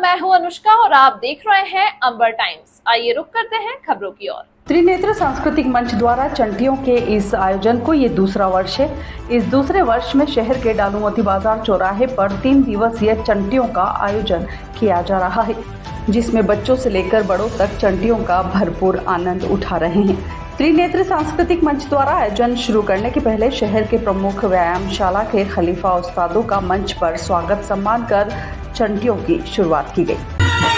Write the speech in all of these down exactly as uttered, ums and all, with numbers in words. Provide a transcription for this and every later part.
मैं हूं अनुष्का और आप देख रहे हैं अंबर टाइम्स। आइए रुक करते हैं खबरों की ओर। त्रिनेत्र सांस्कृतिक मंच द्वारा चंटियों के इस आयोजन को ये दूसरा वर्ष है। इस दूसरे वर्ष में शहर के डालूमती बाजार चौराहे पर तीन दिवसीय चंटियों का आयोजन किया जा रहा है, जिसमें बच्चों से लेकर बड़ों तक चंटियों का भरपूर आनंद उठा रहे हैं। त्रिनेत्र सांस्कृतिक मंच द्वारा आयोजन शुरू करने के पहले शहर के प्रमुख व्यायामशाला के खलीफा उस्तादों का मंच पर स्वागत सम्मान कर चंटियों की शुरुआत की गई।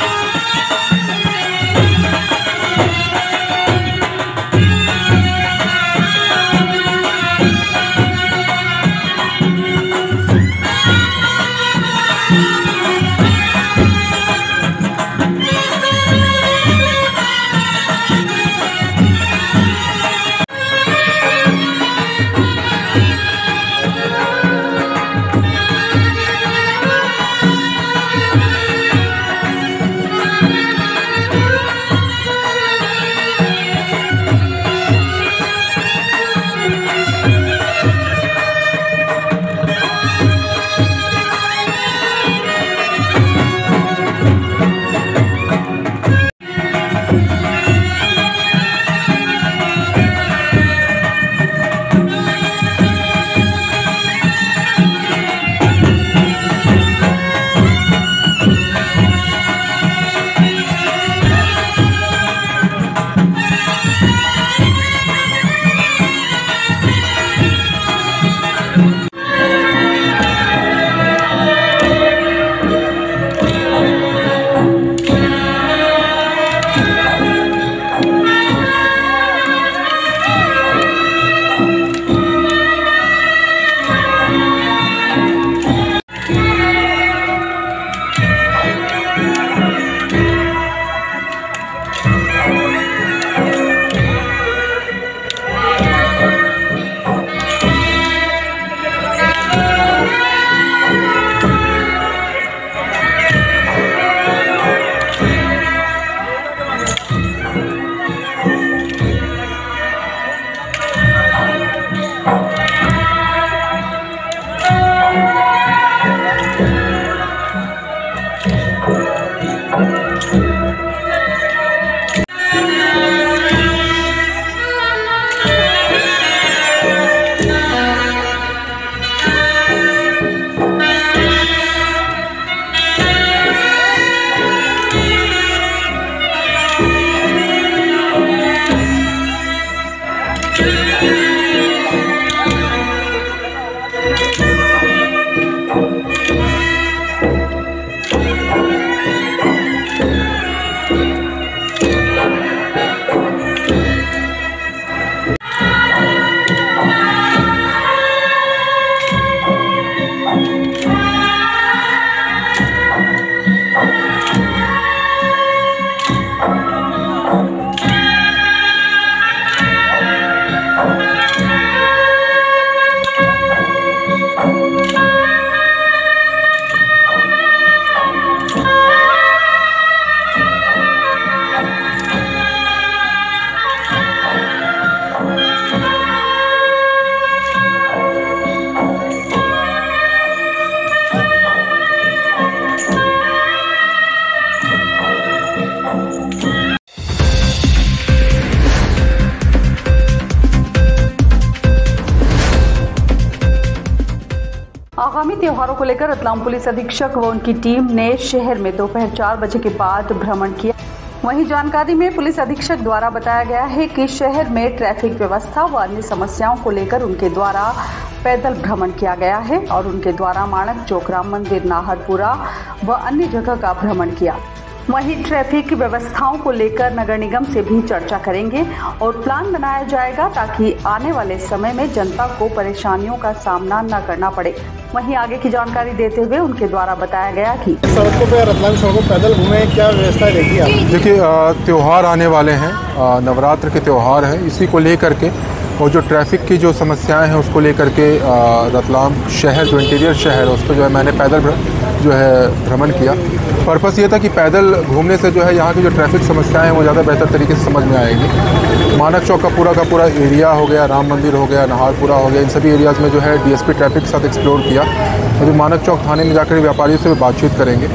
आगामी त्योहारों को लेकर रतलाम पुलिस अधीक्षक व उनकी टीम ने शहर में दोपहर चार बजे के बाद भ्रमण किया। वहीं जानकारी में पुलिस अधीक्षक द्वारा बताया गया है कि शहर में ट्रैफिक व्यवस्था व अन्य समस्याओं को लेकर उनके द्वारा पैदल भ्रमण किया गया है और उनके द्वारा माणक चौक, राम मंदिर, नाहरपुरा व अन्य जगह का भ्रमण किया। वहीं ट्रैफिक व्यवस्थाओं को लेकर नगर निगम से भी चर्चा करेंगे और प्लान बनाया जाएगा ताकि आने वाले समय में जनता को परेशानियों का सामना न करना पड़े। वहीं आगे की जानकारी देते हुए उनके द्वारा बताया गया कि सड़कों पे रतलाम सड़कों पैदल घूमे, क्या व्यवस्था रहेगी आप? देखिए, त्योहार आने वाले हैं, नवरात्र के त्योहार हैं, इसी को लेकर के और जो ट्रैफिक की जो समस्याएं हैं उसको लेकर के रतलाम शहर जो इंटीरियर शहर है उस पर जो है मैंने पैदल जो है भ्रमण किया। पर्पस ये था कि पैदल घूमने से जो है यहाँ की जो ट्रैफिक समस्याएं हैं वो ज़्यादा बेहतर तरीके से समझ में आएगी। मानक चौक का पूरा का पूरा एरिया हो गया, राम मंदिर हो गया, नाहरपुरा हो गया, इन सभी एरियाज़ में जो है डीएसपी ट्रैफिक के साथ एक्सप्लोर किया। अभी मानक चौक थाने में जाकर व्यापारियों से भी बातचीत करेंगे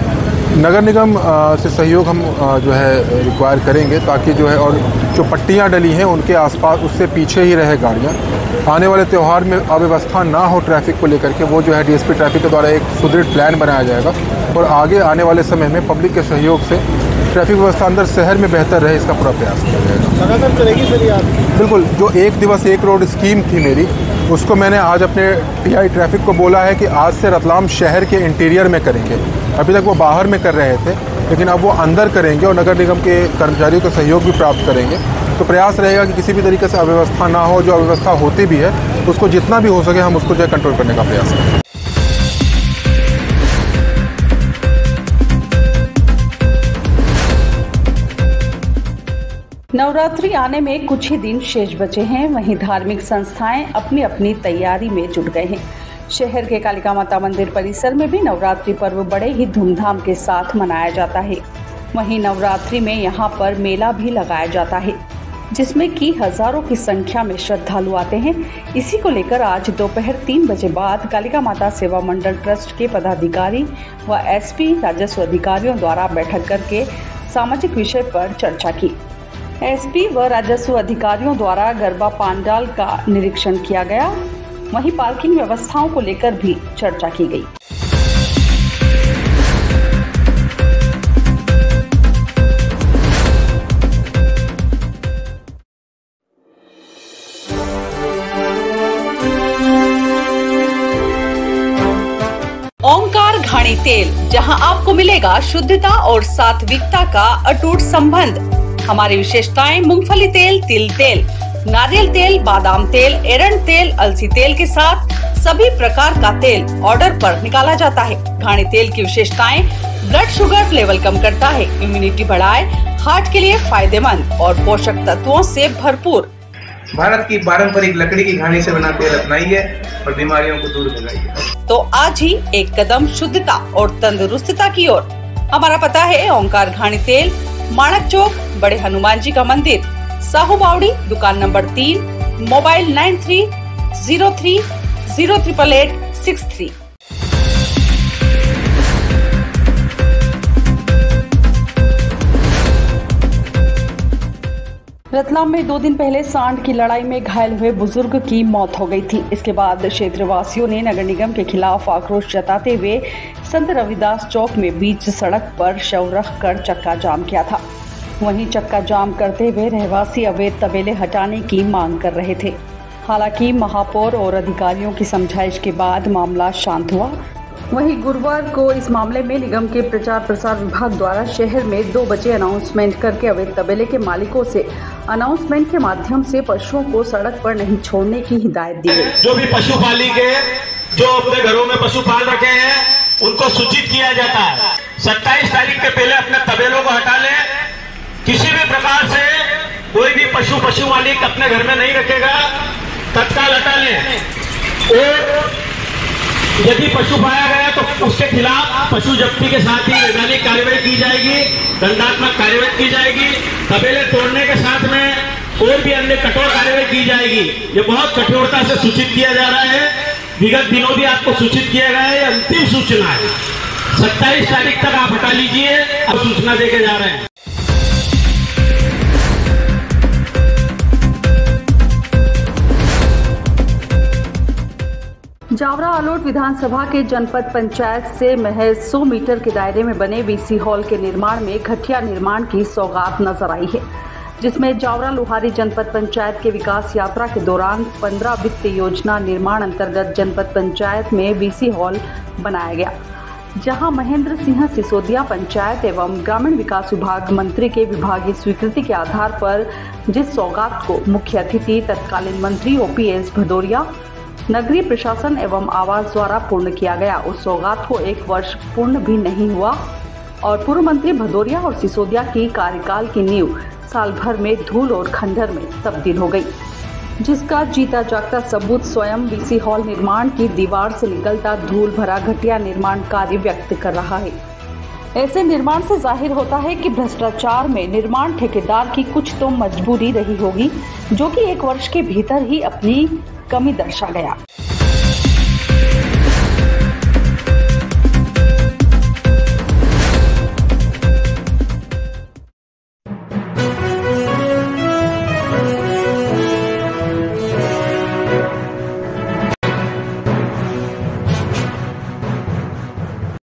नगर निगम आ, से सहयोग हम आ, जो है रिक्वायर करेंगे, ताकि जो है और जो पट्टियाँ डली हैं उनके आसपास उससे पीछे ही रहे गाड़ियाँ। आने वाले त्यौहार में अव्यवस्था ना हो ट्रैफिक को लेकर के, वो जो है डीएसपी ट्रैफिक के द्वारा एक सुदृढ़ प्लान बनाया जाएगा और आगे आने वाले समय में पब्लिक के सहयोग से ट्रैफिक व्यवस्था अंदर शहर में बेहतर रहे, इसका पूरा प्रयास किया जाएगा। लगातार चलेगी सर ये आपकी? बिल्कुल। जो एक दिवस एक रोड स्कीम थी मेरी, उसको मैंने आज अपने टीआई ट्रैफिक को बोला है कि आज से रतलाम शहर के इंटीरियर में करेंगे। अभी तक वो बाहर में कर रहे थे, लेकिन अब वो अंदर करेंगे और नगर निगम के कर्मचारियों का सहयोग भी प्राप्त करेंगे। तो प्रयास रहेगा कि किसी भी तरीके से अव्यवस्था ना हो, जो अव्यवस्था होती भी है उसको जितना भी हो सके हम उसको जो है कंट्रोल करने का प्रयास करें। नवरात्रि आने में कुछ ही दिन शेष बचे हैं, वहीं धार्मिक संस्थाएं अपनी अपनी तैयारी में जुट गए हैं। शहर के कालिका माता मंदिर परिसर में भी नवरात्रि पर्व बड़े ही धूमधाम के साथ मनाया जाता है। वहीं नवरात्रि में यहां पर मेला भी लगाया जाता है, जिसमें कि हजारों की संख्या में श्रद्धालु आते हैं। इसी को लेकर आज दोपहर तीन बजे बाद कालिका माता सेवा मंडल ट्रस्ट के पदाधिकारी व एसपी राजस्व अधिकारियों द्वारा बैठक करके सामाजिक विषय पर चर्चा की। एसपी व राजस्व अधिकारियों द्वारा गरबा पांडाल का निरीक्षण किया गया, वहीं पार्किंग व्यवस्थाओं को लेकर भी चर्चा की गई। ओंकार घाणी तेल, जहां आपको मिलेगा शुद्धता और सात्विकता का अटूट संबंध। हमारी विशेषताएं मूंगफली तेल, तिल तेल, नारियल तेल, बादाम तेल, एरंड तेल, अलसी तेल के साथ सभी प्रकार का तेल ऑर्डर पर निकाला जाता है। घाणी तेल की विशेषताएं ब्लड शुगर लेवल कम करता है, इम्यूनिटी बढ़ाए, हार्ट के लिए फायदेमंद और पोषक तत्वों से भरपूर। भारत की पारंपरिक लकड़ी की घानी से बना तेल अपनाइए और बीमारियों को दूर भगाइए। तो आज ही एक कदम शुद्धता और तंदुरुस्तता की ओर। हमारा पता है ओंकार घाणी तेल, माणक चौक, बड़े हनुमान जी का मंदिर, साहू बावड़ी, दुकान नंबर तीन, mobile nine three zero three zero triple eight six three. Ratlam में दो दिन पहले सांड की लड़ाई में घायल हुए बुजुर्ग की मौत हो गई थी। इसके बाद क्षेत्रवासियों ने नगर निगम के खिलाफ आक्रोश जताते हुए संत रविदास चौक में बीच सड़क पर शव रख कर चक्का जाम किया था। वहीं चक्का जाम करते हुए रहवासी अवैध तबेले हटाने की मांग कर रहे थे। हालांकि महापौर और अधिकारियों की समझाइश के बाद मामला शांत हुआ। वहीं गुरुवार को इस मामले में निगम के प्रचार प्रसार विभाग द्वारा शहर में दो बजे अनाउंसमेंट करके अवैध तबेले के मालिकों से अनाउंसमेंट के माध्यम से पशुओं को सड़क पर नहीं छोड़ने की हिदायत दी गई। जो भी पशु मालिक है, जो अपने घरों में पशु पाल रखे हैं, उनको सूचित किया जाता है। सत्ताईस तारीख के पहले अपने तबेलों को हटा ले। किसी भी प्रकार से कोई भी पशु पशु मालिक अपने घर में नहीं रखेगा, तत्काल हटा ले। और यदि पशु पाया गया तो उसके खिलाफ पशु जब्ती के साथ ही वैधानिक कार्रवाई की जाएगी, दंडात्मक कार्रवाई की जाएगी। तबेले तोड़ने के साथ में और भी अन्य कठोर कार्रवाई की जाएगी। ये बहुत कठोरता से सूचित किया जा रहा है। विगत दिनों भी आपको सूचित किया गया है, अंतिम सूचना है। सत्ताईस तारीख तक आप हटा लीजिए, अब सूचना देके जा रहे हैं। जावरा आलोट विधानसभा के जनपद पंचायत से महज सौ मीटर के दायरे में बने वीसी हॉल के निर्माण में घटिया निर्माण की सौगात नजर आई है, जिसमें जावरा लोहारी जनपद पंचायत के विकास यात्रा के दौरान पंद्रह वित्त योजना निर्माण अंतर्गत जनपद पंचायत में वीसी हॉल बनाया गया, जहां महेंद्र सिंह सिसोदिया पंचायत एवं ग्रामीण विकास विभाग मंत्री के विभागीय स्वीकृति के आधार पर जिस सौगात को मुख्य अतिथि तत्कालीन मंत्री ओपीएस भदौरिया, नगरीय प्रशासन एवं आवास द्वारा पूर्ण किया गया, उस सौगात को एक वर्ष पूर्ण भी नहीं हुआ और पूर्व मंत्री भदौरिया और सिसोदिया की कार्यकाल की नींव साल भर में धूल और खंडर में तब्दील हो गई, जिसका जीता जागता सबूत स्वयं वीसी हॉल निर्माण की दीवार से निकलता धूल भरा घटिया निर्माण कार्य व्यक्त कर रहा है। ऐसे निर्माण से जाहिर होता है कि भ्रष्टाचार में निर्माण ठेकेदार की कुछ तो मजबूरी रही होगी, जो कि एक वर्ष के भीतर ही अपनी कमी दर्शा गया।